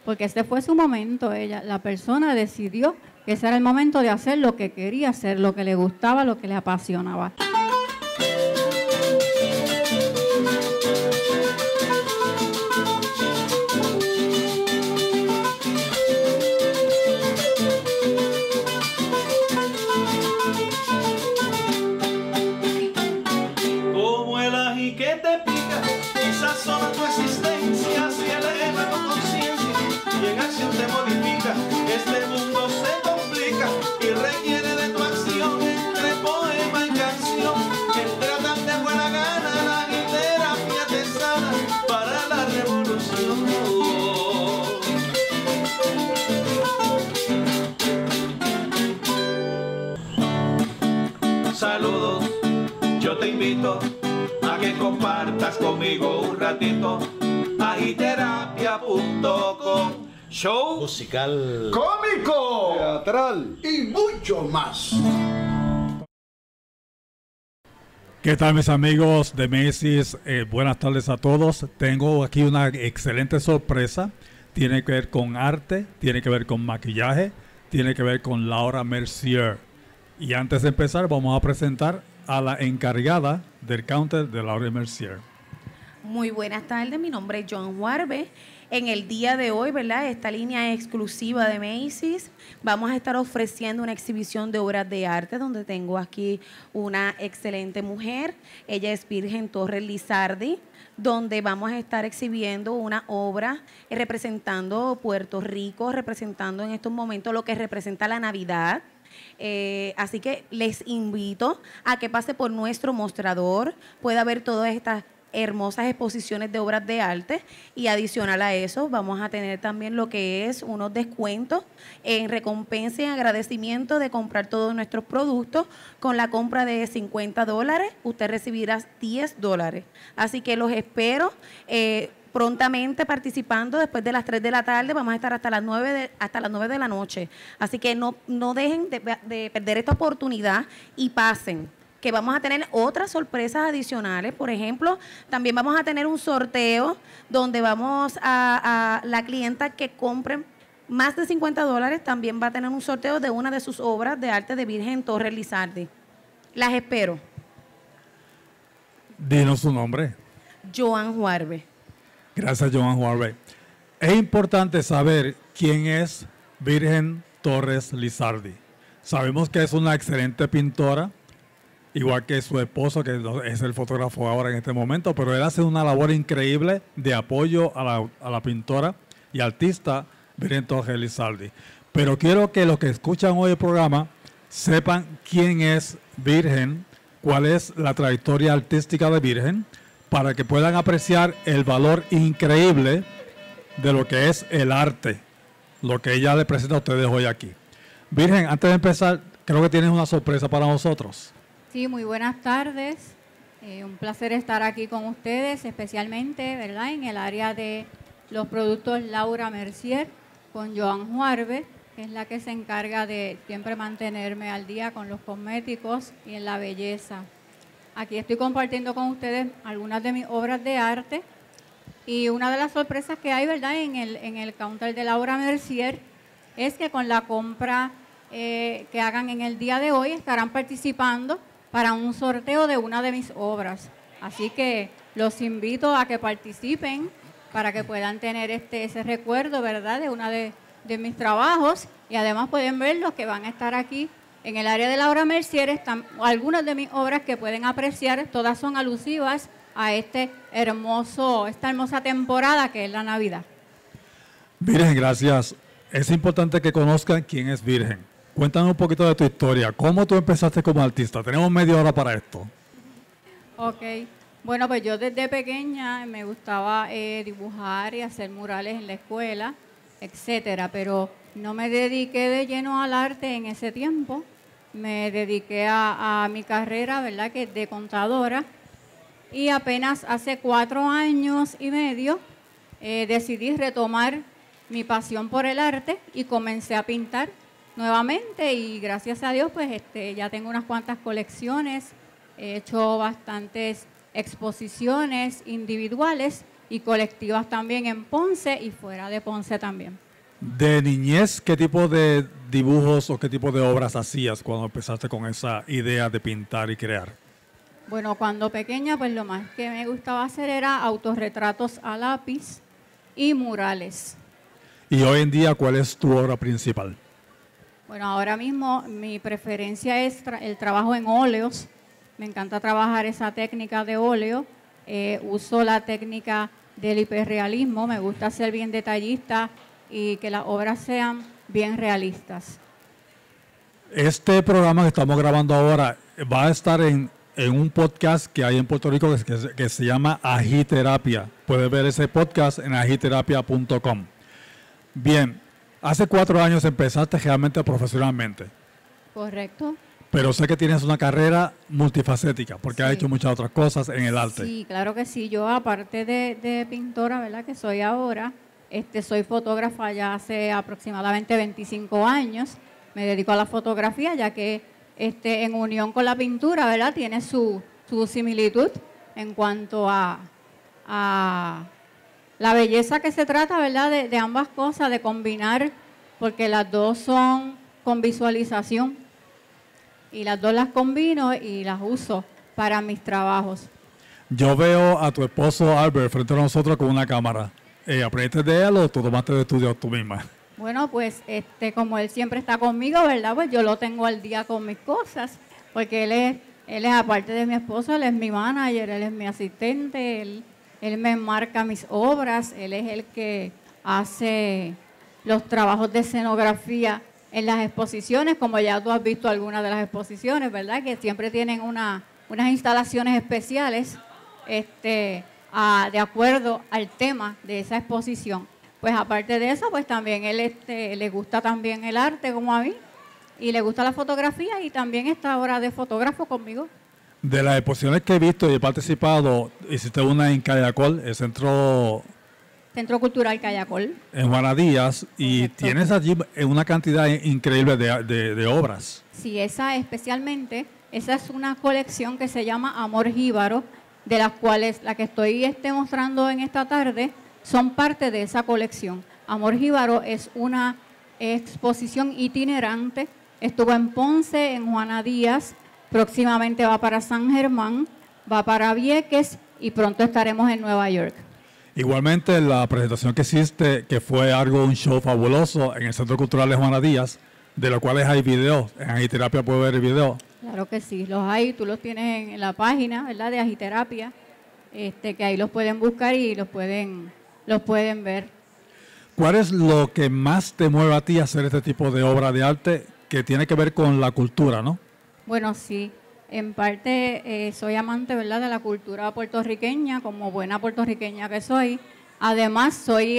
porque ese fue su momento. La persona decidió que ese era el momento de hacer lo que quería hacer, lo que le gustaba, lo que le apasionaba. Como el ají que te pica y sazona tu existencia, si eleva tu conciencia y en acción te modifica, este mundo se complica y requiere de tu acción entre poema y canción. Entra tan de buena gana la terapia te sana para la revolución. Saludos, yo te invito a que compartas conmigo un ratito. Agiterapia.com. Show Musical, cómico, teatral. y mucho más. ¿Qué tal, mis amigos de Macy's? Buenas tardes a todos. Tengo aquí una excelente sorpresa. Tiene que ver con arte, tiene que ver con maquillaje, tiene que ver con Laura Mercier. Y antes de empezar, vamos a presentar a la encargada del counter de Laura Mercier. Muy buenas tardes, mi nombre es Joan Huarbe. En el día de hoy, ¿verdad? Esta línea exclusiva de Macy's, vamos a estar ofreciendo una exhibición de obras de arte donde tengo aquí una excelente mujer. Ella es Virgen Torres Lizardi, donde vamos a estar exhibiendo una obra representando Puerto Rico, representando en estos momentos lo que representa la Navidad. Así que les invito a que pase por nuestro mostrador, pueda ver todas estas hermosas exposiciones de obras de arte y adicional a eso vamos a tener también lo que es unos descuentos en recompensa y en agradecimiento de comprar todos nuestros productos. Con la compra de $50 usted recibirá $10, así que los espero prontamente participando. Después de las 3 de la tarde vamos a estar hasta las 9 de la noche, así que no dejen de perder esta oportunidad y pasen, que vamos a tener otras sorpresas adicionales. Por ejemplo, también vamos a tener un sorteo donde vamos a la clienta que compre más de $50 también va a tener un sorteo de una de sus obras de arte de Virgen Torres Lizardi. Las espero. Dinos su nombre. Joan Huarbe. Gracias, Joan Huarbe. Es importante saber quién es Virgen Torres Lizardi. Sabemos que es una excelente pintora, igual que su esposo, que es el fotógrafo ahora en este momento, pero él hace una labor increíble de apoyo a la pintora y artista Virgen Torres Lizardi. Pero quiero que los que escuchan hoy el programa sepan quién es Virgen, cuál es la trayectoria artística de Virgen, para que puedan apreciar el valor increíble de lo que es el arte, lo que ella le presenta a ustedes hoy aquí. Virgen, antes de empezar, creo que tienes una sorpresa para nosotros. Sí, muy buenas tardes. Un placer estar aquí con ustedes, especialmente, ¿verdad?, en el área de los productos Laura Mercier, con Joan Huarbe, que es la que se encarga de siempre mantenerme al día con los cosméticos y en la belleza. Aquí estoy compartiendo con ustedes algunas de mis obras de arte y una de las sorpresas que hay, ¿verdad?, en el counter de Laura Mercier es que con la compra que hagan en el día de hoy estarán participando para un sorteo de una de mis obras. Así que los invito a que participen para que puedan tener ese recuerdo, ¿verdad?, de una de mis trabajos, y además pueden ver los que van a estar aquí en el área de Laura Mercier. Están algunas de mis obras que pueden apreciar, todas son alusivas a esta hermosa temporada que es la Navidad. Virgen, gracias. Es importante que conozcan quién es Virgen. Cuéntanos un poquito de tu historia. ¿Cómo tú empezaste como artista? Tenemos media hora para esto. Ok. Bueno, pues yo desde pequeña me gustaba dibujar y hacer murales en la escuela, etcétera, pero no me dediqué de lleno al arte en ese tiempo. Me dediqué a mi carrera, ¿verdad?, que es de contadora, y apenas hace 4 años y medio decidí retomar mi pasión por el arte y comencé a pintar nuevamente, y gracias a Dios pues ya tengo unas cuantas colecciones, he hecho bastantes exposiciones individuales y colectivas también en Ponce y fuera de Ponce también. De niñez, ¿qué tipo de dibujos o qué tipo de obras hacías cuando empezaste con esa idea de pintar y crear? Bueno, cuando pequeña, pues lo más que me gustaba hacer era autorretratos a lápiz y murales. Y hoy en día, ¿cuál es tu obra principal? Bueno, ahora mismo mi preferencia es el trabajo en óleos. Me encanta trabajar esa técnica de óleo. Uso la técnica del hiperrealismo. Me gusta ser bien detallista y que las obras sean bien realistas. Este programa que estamos grabando ahora va a estar en un podcast que hay en Puerto Rico que se llama Agiterapia. Puedes ver ese podcast en agiterapia.com. Bien, hace 4 años empezaste realmente profesionalmente, ¿Correcto? pero sé que tienes una carrera multifacética porque has Sí. hecho muchas otras cosas en el arte. Sí, claro que sí. Yo, aparte de pintora, ¿verdad? Que soy ahora, soy fotógrafa ya hace aproximadamente 25 años. Me dedico a la fotografía, ya que en unión con la pintura, ¿verdad? Tiene su similitud en cuanto a la belleza que se trata, ¿verdad? De ambas cosas, de combinar, porque las dos son con visualización. Y las dos las combino y las uso para mis trabajos. Yo veo a tu esposo Albert frente a nosotros con una cámara. ¿Aprendiste de él o tú tomaste de estudio tú misma? Bueno, pues como él siempre está conmigo, ¿verdad? Pues yo lo tengo al día con mis cosas, porque él es aparte de mi esposo, él es mi manager, él es mi asistente, él me enmarca mis obras, él es el que hace los trabajos de escenografía en las exposiciones, como ya tú has visto algunas de las exposiciones, ¿verdad? Que siempre tienen unas instalaciones especiales de acuerdo al tema de esa exposición. Pues aparte de eso, pues también él le gusta también el arte como a mí y le gusta la fotografía y también está ahora de fotógrafo conmigo. De las exposiciones que he visto y he participado, hiciste una en Cayacol, el Centro Cultural Cayacol. en Juana Díaz, y Correcto. tienes allí una cantidad increíble de obras. Sí, esa es una colección que se llama Amor Jíbaro, de las cuales la que estoy mostrando en esta tarde son parte de esa colección. Amor Jíbaro es una exposición itinerante. Estuvo en Ponce, en Juana Díaz, próximamente va para San Germán, va para Vieques y pronto estaremos en Nueva York. Igualmente, la presentación que hiciste, que fue un show fabuloso en el Centro Cultural de Juana Díaz, de los cuales hay videos. En Agiterapia puede ver el video. Claro que sí, los hay, tú los tienes en la página, ¿verdad? De Agiterapia, que ahí los pueden buscar y los pueden ver. ¿Cuál es lo que más te mueve a ti a hacer este tipo de obra de arte que tiene que ver con la cultura, no? Bueno, sí, en parte soy amante, ¿verdad?, de la cultura puertorriqueña, como buena puertorriqueña que soy. Además,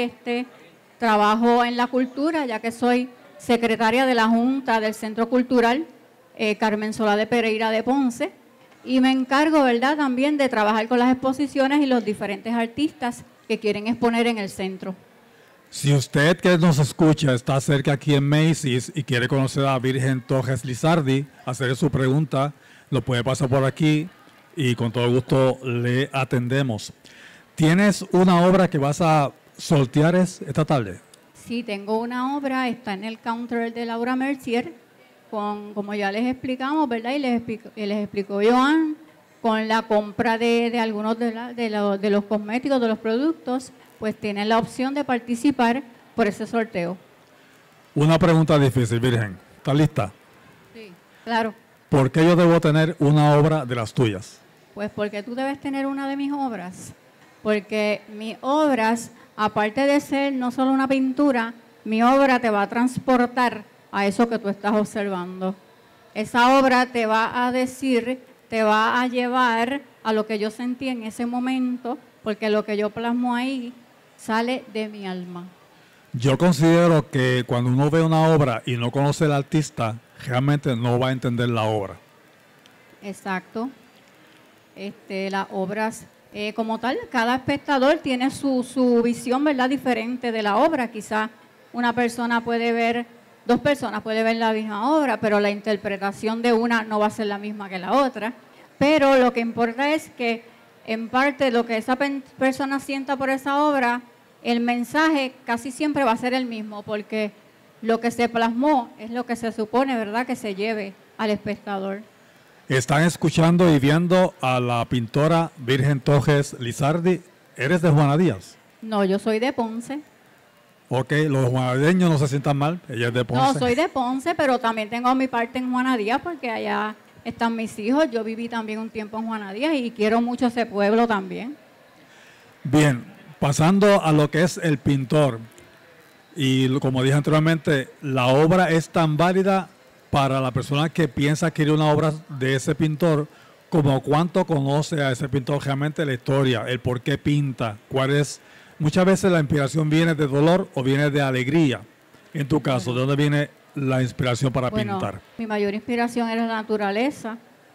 trabajo en la cultura, ya que soy secretaria de la Junta del Centro Cultural Carmen Solá de Pereira de Ponce, y me encargo, ¿verdad?, también de trabajar con las exposiciones y los diferentes artistas que quieren exponer en el centro. Si usted que nos escucha está cerca aquí en Macy's y quiere conocer a Virgen Torres Lizardi, hacer su pregunta, lo puede pasar por aquí y con todo gusto le atendemos. ¿Tienes una obra que vas a sortear esta tarde? Sí, tengo una obra, está en el counter de Laura Mercier, como ya les explicamos, ¿verdad? Y les explicó Joan, con la compra de algunos de los cosméticos, de los productos, pues tienen la opción de participar por ese sorteo. Una pregunta difícil, Virgen. ¿Estás lista? Sí, claro. ¿Por qué yo debo tener una obra de las tuyas? Pues porque tú debes tener una de mis obras. Porque mis obras, aparte de ser no solo una pintura, mi obra te va a transportar a eso que tú estás observando. Esa obra te va a decir, te va a llevar a lo que yo sentí en ese momento, porque lo que yo plasmo ahí sale de mi alma. Yo considero que cuando uno ve una obra y no conoce al artista, realmente no va a entender la obra. Exacto. Las obras, como tal, cada espectador tiene su visión, ¿verdad?, diferente de la obra. Quizás una persona puede ver, 2 personas pueden ver la misma obra, pero la interpretación de una no va a ser la misma que la otra. Pero lo que importa es que en parte lo que esa persona sienta por esa obra, el mensaje casi siempre va a ser el mismo, porque lo que se plasmó es lo que se supone, ¿verdad?, que se lleve al espectador. Están escuchando y viendo a la pintora Virgen Torres Lizardi. ¿Eres de Juana Díaz? No, yo soy de Ponce. Ok, los juanadeños no se sientan mal, ella es de Ponce. No, soy de Ponce, pero también tengo mi parte en Juana Díaz porque allá están mis hijos. Yo viví también un tiempo en Juana Díaz y quiero mucho ese pueblo también. Bien, pasando a lo que es el pintor, y como dije anteriormente, la obra es tan válida para la persona que piensa adquirir una obra de ese pintor como cuánto conoce a ese pintor realmente la historia, el por qué pinta, cuál es. Muchas veces la inspiración viene de dolor o viene de alegría. En tu caso, ¿de dónde viene la inspiración para pintar? Mi mayor inspiración era la naturaleza,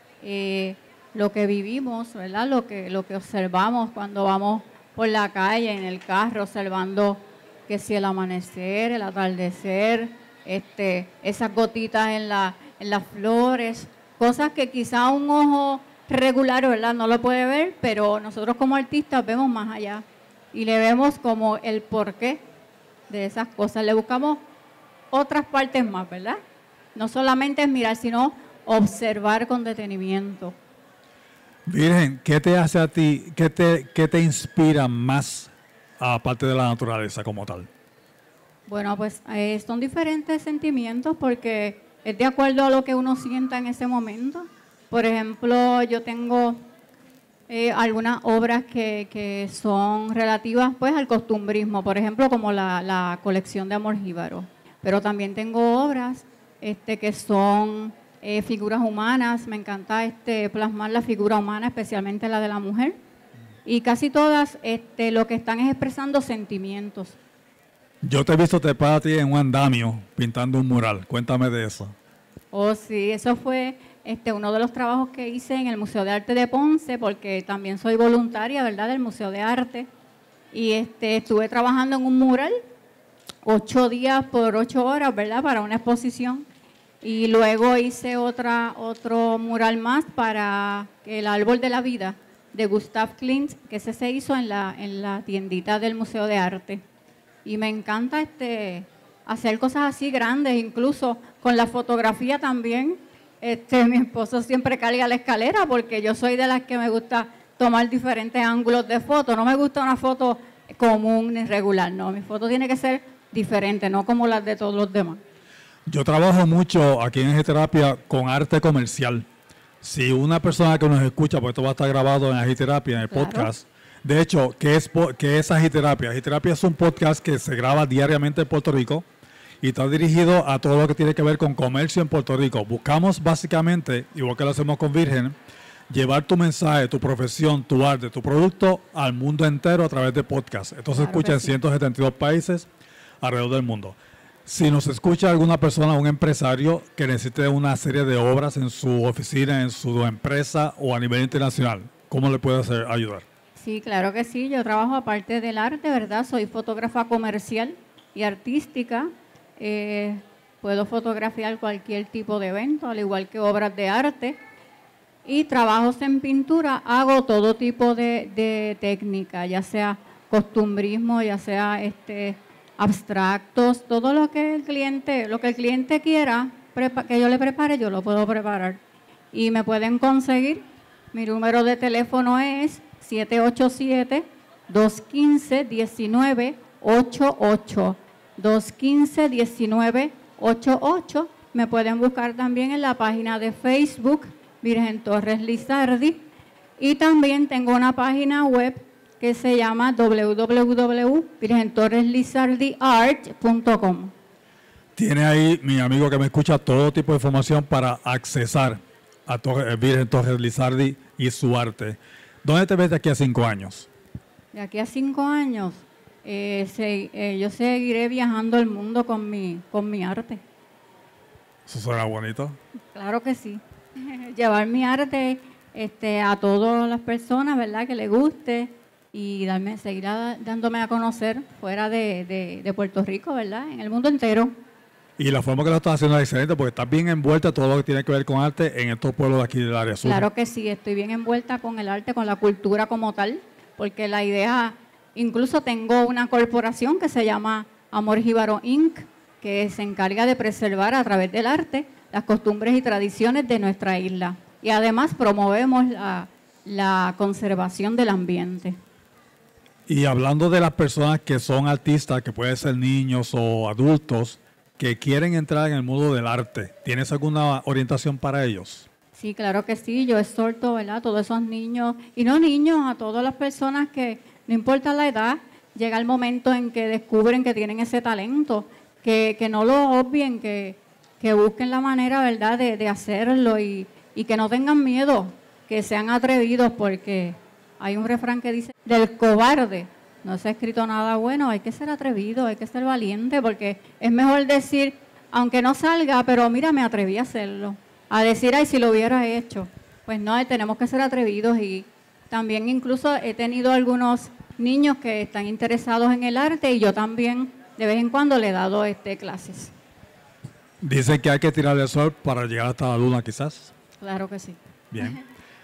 lo que vivimos, ¿verdad? Lo que observamos cuando vamos por la calle, en el carro, observando que si el amanecer, el atardecer, esas gotitas en las flores, cosas que quizá un ojo regular, ¿verdad?, no lo puede ver, pero nosotros como artistas vemos más allá y le vemos como el porqué de esas cosas. Le buscamos otras partes más, ¿verdad? No solamente es mirar, sino observar con detenimiento. Virgen, ¿qué te hace a ti, qué te inspira más aparte de la naturaleza como tal? Bueno, pues son diferentes sentimientos porque es de acuerdo a lo que uno sienta en ese momento. Por ejemplo, yo tengo algunas obras que son relativas pues al costumbrismo, por ejemplo, como la colección de Amor Jíbaro. Pero también tengo obras que son figuras humanas. Me encanta plasmar la figura humana, especialmente la de la mujer. Y casi todas lo que están es expresando sentimientos. Yo te he visto trepar a ti en un andamio pintando un mural. Cuéntame de eso. Oh, sí, eso fue uno de los trabajos que hice en el Museo de Arte de Ponce, porque también soy voluntaria, ¿verdad?, del Museo de Arte. Y estuve trabajando en un mural 8 días por 8 horas, ¿verdad?, para una exposición. Y luego hice otro mural más para el Árbol de la Vida de Gustav Klimt, que ese se hizo en la tiendita del Museo de Arte. Y me encanta hacer cosas así grandes, incluso con la fotografía también. Mi esposo siempre carga la escalera porque yo soy de las que me gusta tomar diferentes ángulos de foto. No me gusta una foto común ni regular, no. Mi foto tiene que ser diferente, no como las de todos los demás. Yo trabajo mucho aquí en Agiterapia con arte comercial. Si una persona que nos escucha, porque esto va a estar grabado en Agiterapia, en el podcast. De hecho, ¿qué es Agiterapia? Agiterapia es un podcast que se graba diariamente en Puerto Rico y está dirigido a todo lo que tiene que ver con comercio en Puerto Rico. Buscamos básicamente, igual que lo hacemos con Virgen, llevar tu mensaje, tu profesión, tu arte, tu producto al mundo entero a través de podcast. Esto se escucha en 172 países alrededor del mundo. Si nos escucha alguna persona, un empresario que necesite una serie de obras en su oficina, en su empresa o a nivel internacional, ¿cómo le puede ayudar? Sí, claro que sí. Yo trabajo aparte del arte, ¿verdad? Soy fotógrafa comercial y artística. Puedo fotografiar cualquier tipo de evento, al igual que obras de arte. Y trabajos en pintura, hago todo tipo de técnica, ya sea costumbrismo, ya sea abstractos, todo lo que el cliente quiera que yo le prepare, yo lo puedo preparar. Y me pueden conseguir, mi número de teléfono es 787-215-1988. 215-1988. Me pueden buscar también en la página de Facebook, Virgen Torres Lizardi. Y también tengo una página web que se llama www.virgentorreslizardiart.com. Tiene ahí, mi amigo que me escucha, todo tipo de información para accesar a Virgen Torres Lizardi y su arte. ¿Dónde te ves de aquí a 5 años? De aquí a 5 años, yo seguiré viajando el mundo con mi arte. ¿Eso suena bonito? Claro que sí. Llevar mi arte a todas las personas, ¿verdad?, que les guste y seguir dándome a conocer fuera de Puerto Rico, ¿verdad?, en el mundo entero. Y la forma que lo estás haciendo es excelente porque estás bien envuelta en todo lo que tiene que ver con arte en estos pueblos de aquí del área sur. Claro que sí, estoy bien envuelta con el arte, con la cultura como tal, porque la idea, incluso tengo una corporación que se llama Amor Jíbaro Inc., que se encarga de preservar a través del arte las costumbres y tradiciones de nuestra isla. Y además promovemos la conservación del ambiente. Y hablando de las personas que son artistas, que pueden ser niños o adultos, que quieren entrar en el mundo del arte, ¿tienes alguna orientación para ellos? Sí, claro que sí. Yo exhorto, ¿verdad?, a todos esos niños, y no niños, a todas las personas que, no importa la edad, llega el momento en que descubren que tienen ese talento, que no lo obvien, que busquen la manera, ¿verdad?, de hacerlo y que no tengan miedo, que sean atrevidos, porque hay un refrán que dice, del cobarde no se ha escrito nada bueno. Hay que ser atrevido, hay que ser valiente, porque es mejor decir, aunque no salga, pero mira, me atreví a hacerlo, a decir, ay, si lo hubiera hecho. Pues no, tenemos que ser atrevidos. Y también incluso he tenido algunos niños que están interesados en el arte y yo también de vez en cuando le he dado clases. Dicen que hay que tirar el sol para llegar hasta la luna, quizás. Claro que sí. Bien.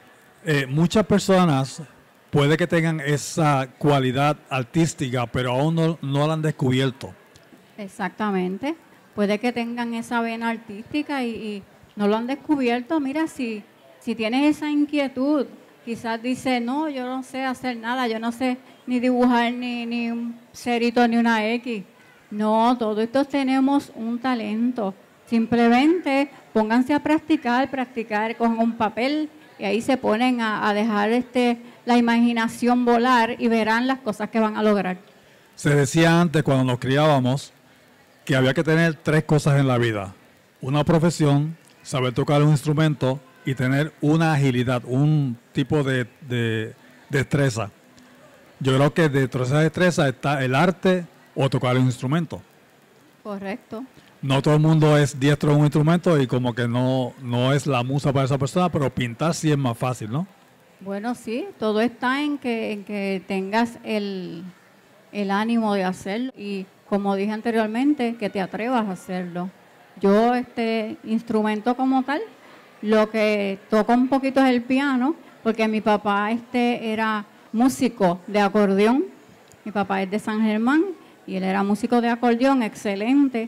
Muchas personas puede que tengan esa cualidad artística, pero aún no la han descubierto. Exactamente. Puede que tengan esa vena artística y no lo han descubierto. Mira, si tienes esa inquietud, quizás dice, no, yo no sé hacer nada, yo no sé ni dibujar ni un cerito ni una X. No, todos estos tenemos un talento. Simplemente pónganse a practicar con un papel y ahí se ponen a dejar la imaginación volar y verán las cosas que van a lograr. Se decía antes, cuando nos criábamos, que había que tener 3 cosas en la vida. Una profesión, saber tocar un instrumento y tener una agilidad, un tipo de destreza. Yo creo que dentro de esa destreza está el arte o tocar un instrumento. Correcto. No todo el mundo es diestro en un instrumento y como que no es la musa para esa persona, pero pintar sí es más fácil, ¿no? Bueno, sí, todo está en que tengas el ánimo de hacerlo y, como dije anteriormente, que te atrevas a hacerlo. Yo, instrumento como tal, lo que toco un poquito es el piano, porque mi papá era músico de acordeón. Mi papá es de San Germán y él era músico de acordeón, excelente.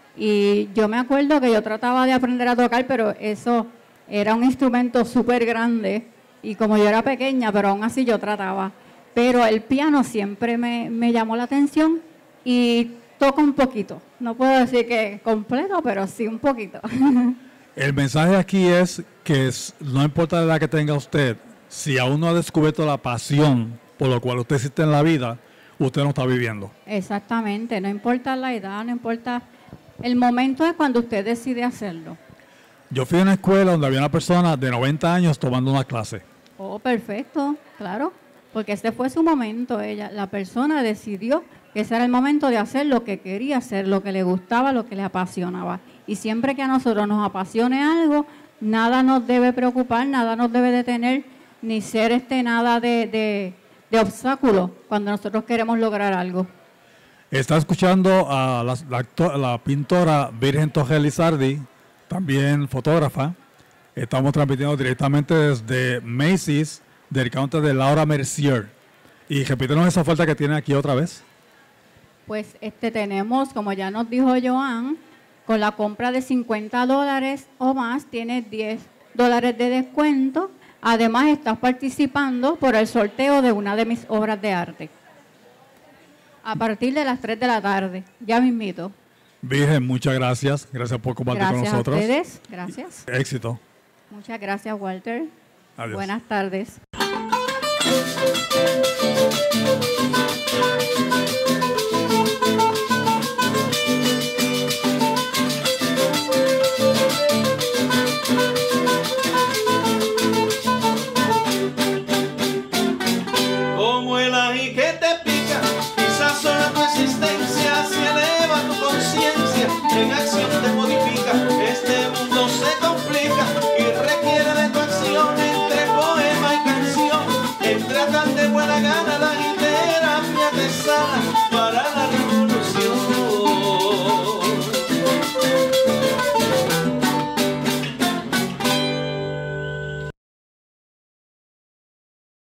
Y yo me acuerdo que yo trataba de aprender a tocar, pero eso era un instrumento súper grande. Y como yo era pequeña, pero aún así yo trataba. Pero el piano siempre me llamó la atención y toco un poquito. No puedo decir que completo, pero sí un poquito. El mensaje aquí es que no importa la edad que tenga usted, si aún no ha descubierto la pasión por lo cual usted existe en la vida, usted no está viviendo. Exactamente, no importa la edad, no importa. El momento es cuando usted decide hacerlo. Yo fui a una escuela donde había una persona de 90 años tomando una clase. Oh, perfecto, claro, porque ese fue su momento. La persona decidió que ese era el momento de hacer lo que quería hacer, lo que le gustaba, lo que le apasionaba. Y siempre que a nosotros nos apasione algo, nada nos debe preocupar, nada nos debe detener, ni ser nada de obstáculo cuando nosotros queremos lograr algo. Está escuchando a la pintora Virgen Torres Lizardi, también fotógrafa. Estamos transmitiendo directamente desde Macy's, del counter de Laura Mercier. Y repítenos esa oferta que tiene aquí otra vez. Pues tenemos, como ya nos dijo Joan, con la compra de $50 o más, tienes $10 de descuento. Además, estás participando por el sorteo de una de mis obras de arte. A partir de las 3 de la tarde, ya mismito. Virgen, muchas gracias. Gracias por compartir con nosotros. Gracias a ustedes. Gracias. Éxito. Muchas gracias, Walter. Adiós. Buenas tardes.